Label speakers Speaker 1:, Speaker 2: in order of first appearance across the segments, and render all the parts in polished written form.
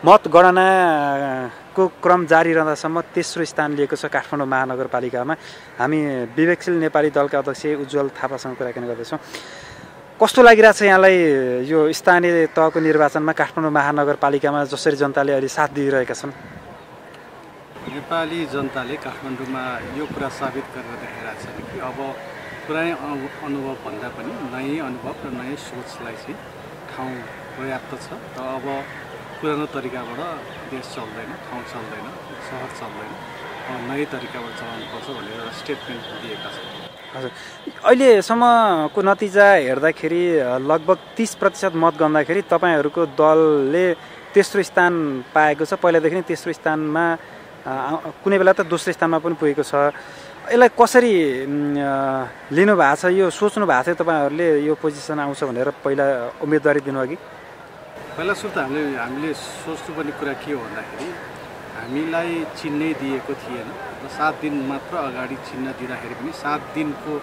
Speaker 1: मतगणनाको क्रम जारी रहँदासम्म तेस्रो स्थान लिएको छ काठमाडौँ महानगरपालिकामा। हामी विवेकशील नेपाली दलका अध्यक्ष उज्जवल थापासँग कुराकानी गर्दैछौँ। कस्तो लागिरहेछ यहाँलाई यो स्थानीय तहको निर्वाचनमा काठमाडौँ महानगरपालिकामा जसरी जनताले अहिले साथ दिइरहेका छन्?
Speaker 2: नेपाली जनताले काठमाडौँमा यो कुरा साबित गरेर देखाइरहेको छ कि अब पुरानै अनुभव भन्दा पनि नयाँ अनुभव र नयाँ सोचलाई चाहिँ ठाउँ पर्याप्त छ। र अब पुरानो तरिकाबाट देश चल्दैन, ठाउँ चल्दैन, सहर चल्दैन, नयाँ तरिकाबाट चलाउनुपर्छ भनेर एउटा स्टेटमेन्ट दिएका छन्।
Speaker 1: हजुर, अहिलेसम्मको नतिजा हेर्दाखेरि लगभग 30% मत गन्दाखेरि तपाईँहरूको दलले तेस्रो स्थान पाएको छ। पहिलादेखि नै तेस्रो स्थानमा, कुनै बेला त दोस्रो स्थानमा पनि पुगेको छ। यसलाई कसरी लिनु भएको छ? यो सोच्नु भएको थियो तपाईँहरूले यो पोजिसन आउँछ भनेर पहिला उम्मेदवारी दिनुअघि?
Speaker 2: पहिला सुरु त हामीले सोच्नुपर्ने कुरा के हो भन्दाखेरि हामीलाई चिन्नै दिएको थिएन र 7 दिन मात्र अगाडि चिन्ह दिँदाखेरि पनि 7 दिनको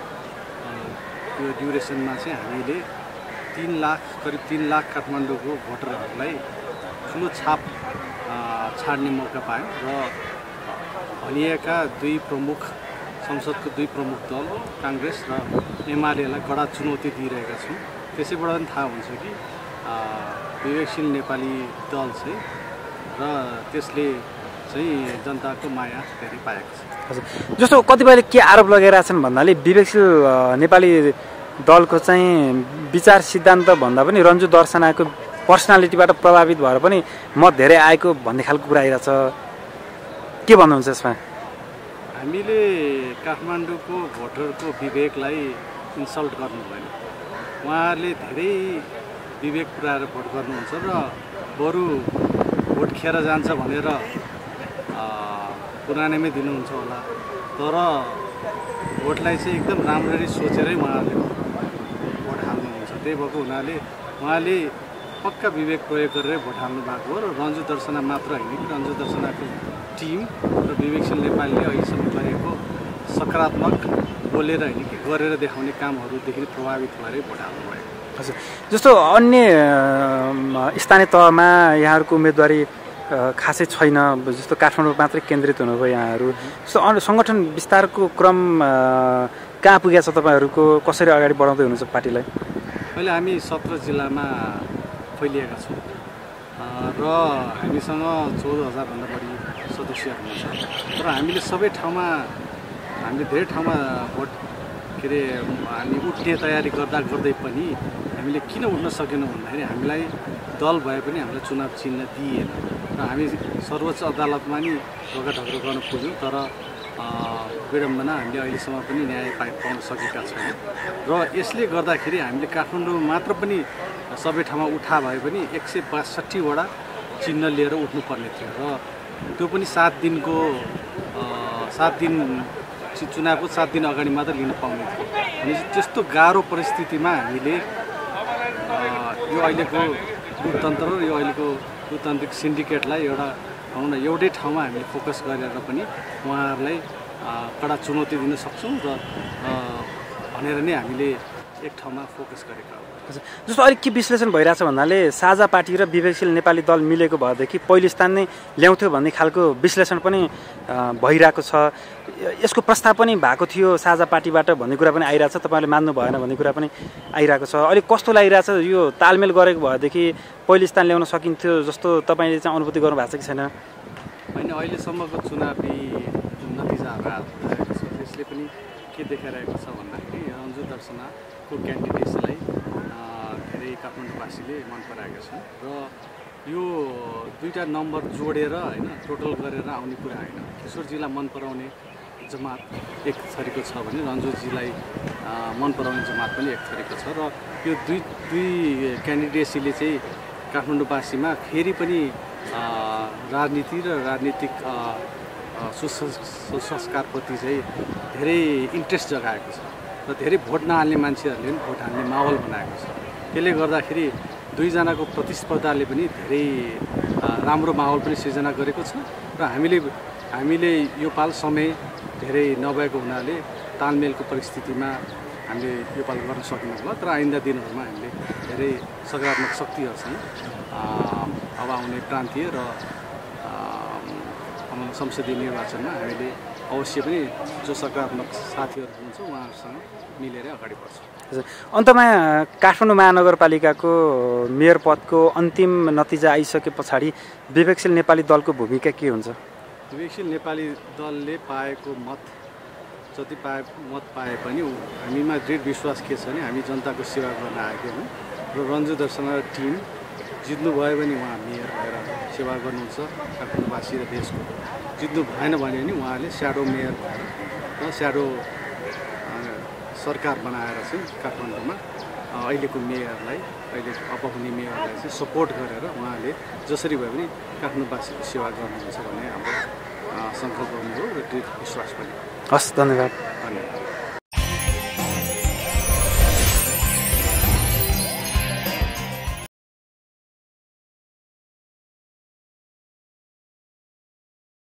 Speaker 2: यो ड्युरेसनमा चाहिँ हामीले 3 लाख करिब 3 लाख काठमाडौँको भोटरहरूलाई ठुलो छाप छाड्ने मौका पायौँ र भनिएका संसदको दुई प्रमुख दल काङ्ग्रेस र एमालेलाई कडा चुनौती दिइरहेका छौँ। त्यसैबाट पनि थाहा हुन्छ कि विवेकशील नेपाली दल चाहिँ र त्यसले चाहिँ जनताको माया धेरै पाएको छ।
Speaker 1: हजुर, जस्तो कतिपयले के आरोप लगाइरहेका छन् भन्नाले विवेकशील नेपाली दलको चाहिँ विचार सिद्धान्त भन्दा पनि रन्जु दर्शनाको पर्सनालिटीबाट प्रभावित भएर पनि मत धेरै आएको भन्ने खालको कुरा आइरहेछ। के भन्नुहुन्छ यसमा?
Speaker 2: हामीले काठमाडौँको भोटरको विवेकलाई इन्सल्ट गर्नु भएन। उहाँहरूले धेरै विवेक पुऱ्याएर भोट गर्नुहुन्छ र बरु भोट खेर जान्छ भनेर पुरानैमै दिनुहुन्छ होला, तर भोटलाई चाहिँ एकदम राम्ररी सोचेरै उहाँहरूले भोट हाल्नुहुन्छ। त्यही भएको हुनाले उहाँले पक्का विवेक प्रयोग गरेर भोट हाल्नु भएको हो र रन्जु दर्शना मात्र होइन कि रन्जु दर्शनाको टिम र विवेकशील नेपालले अहिलेसम्म गरेको सकारात्मक बोलेर होइन कि गरेर देखाउने कामहरूदेखि प्रभावित भएर भोट हाल्नुभयो।
Speaker 1: हजुर, जस्तो अन्य स्थानीय तहमा यहाँहरूको उम्मेदवारी खासै छैन, जस्तो काठमाडौँ मात्रै केन्द्रित हुनुभयो यहाँहरू। जस्तो सङ्गठन विस्तारको क्रम कहाँ पुगेको छ तपाईँहरूको? कसरी अगाडि बढाउँदै हुनुहुन्छ पार्टीलाई?
Speaker 2: अहिले हामी 17 जिल्लामा फैलिएका छौँ र हामीसँग 14,000 भन्दा बढी सदस्यहरू हुनुहुन्छ। तर हामीले सबै ठाउँमा धेरै ठाउँमा भोट हामी उठ्ने तयारी गर्दै पनि हामीले किन उठ्न सकेनौँ भन्दाखेरि हामीलाई दल भए पनि हामीलाई चुनाव चिन्ह दिइएन र हामी सर्वोच्च अदालतमा नि ढोकाढोक्रो गर्न पुग्यौँ, तर विडम्बना हामीले अहिलेसम्म पनि न्याय पाउन सकेका छैनौँ। र यसले गर्दाखेरि हामीले काठमाडौँ मात्र पनि सबै ठाउँमा उठा भए पनि 162वटा चिन्ह लिएर उठ्नुपर्ने थियो र त्यो पनि 7 दिनको चुनावको 7 दिन अगाडि मात्र लिन पाउने थियो। अनि त्यस्तो गाह्रो परिस्थितिमा हामीले यो अहिलेको लोकतन्त्र र यो अहिलेको लोकतान्त्रिक सिन्डिकेटलाई एउटै ठाउँमा हामीले फोकस गरेर पनि उहाँहरूलाई कडा चुनौती दिन सक्छौँ र भनेर नै हामीले एक ठाउँमा फोकस गरेका हो।
Speaker 1: जस्तो अलिक के विश्लेषण भइरहेछ भन्नाले साझा पार्टी र विवेकशील नेपाली दल मिलेको भएदेखि पहिलो स्थान नै ल्याउँथ्यो भन्ने खालको विश्लेषण पनि भइरहेको छ। यसको प्रस्ताव पनि भएको थियो साझा पार्टीबाट भन्ने कुरा पनि आइरहेछ, तपाईँहरूले मान्नु भएन भन्ने कुरा पनि आइरहेको छ। अलिक कस्तो लागिरहेछ यो तालमेल गरेको भएदेखि पहिलो स्थान ल्याउन सकिन्थ्यो जस्तो तपाईँले चाहिँ अनुभूति गर्नुभएको छ कि छैन?
Speaker 2: होइन, अहिलेसम्मको चुनावी जुन नतिजाहरू आएको छ त्यसले पनि के देखाइरहेको छ भन्दाखेरि रन्जु दर्शनाको क्यान्डिडेट्सलाई धेरै काठमाडौँवासीले मन पराएका छन् र यो दुईवटा नम्बर जोडेर होइन टोटल गरेर आउने कुरा होइन। किशोरजीलाई मन पराउने जमात एक थरीको छ भने रन्जुजीलाई मन पराउने जमात पनि एक थरीको छ र यो दुई क्यान्डिडेट्सले चाहिँ काठमाडौँवासीमा फेरि पनि राजनीति र राजनीतिक सुसंस्कारप्रति चाहिँ धेरै इन्ट्रेस्ट जगाएको छ र धेरै भोट नहाल्ने मान्छेहरूले पनि भोट हाल्ने माहौल बनाएको छ। त्यसले गर्दाखेरि दुईजनाको प्रतिस्पर्धाले पनि धेरै राम्रो माहौल पनि सिर्जना गरेको छ र हामीले यो पाल समय धेरै नभएको हुनाले तालमेलको परिस्थितिमा हामीले यो पाल गर्न सकेनौँ होला, तर आइन्दा दिनहरूमा हामीले धेरै सकारात्मक शक्तिहरूसँग अब आउने प्रान्तीय र संसदीय निर्वाचनमा हामीले अवश्य पनि जो सकारात्मक साथीहरू हुनुहुन्छ उहाँहरूसँग मिलेर अगाडि बढ्छौँ।
Speaker 1: अन्तमा काठमाडौँ महानगरपालिकाको मेयर पदको अन्तिम नतिजा आइसके पछाडि विवेकशील नेपाली दलको भूमिका के हुन्छ?
Speaker 2: विवेकशील नेपाली दलले पाएको मत जति मत पाए पनि हामीमा दृढ विश्वास के छ भने हामी जनताको सेवा गर्न आएका हौँ र रन्जु दर्शन टिम जित्नुभयो भने उहाँ मेयर भएर सेवा गर्नुहुन्छ काठमाडौँवासी र देशको। जित्नु भएन भने नि उहाँले स्याडो मेयर भएर र स्याडो सरकार बनाएर चाहिँ काठमाडौँमा अहिलेको मेयरलाई अहिले अब हुने मेयरलाई चाहिँ सपोर्ट गरेर उहाँले जसरी भए पनि काठमाडौँवासीको सेवा गर्नुहुन्छ भन्ने हाम्रो सङ्कल्प हो र दृढ विश्वास पनि।
Speaker 1: हस्, धन्यवाद।
Speaker 2: धन्यवाद।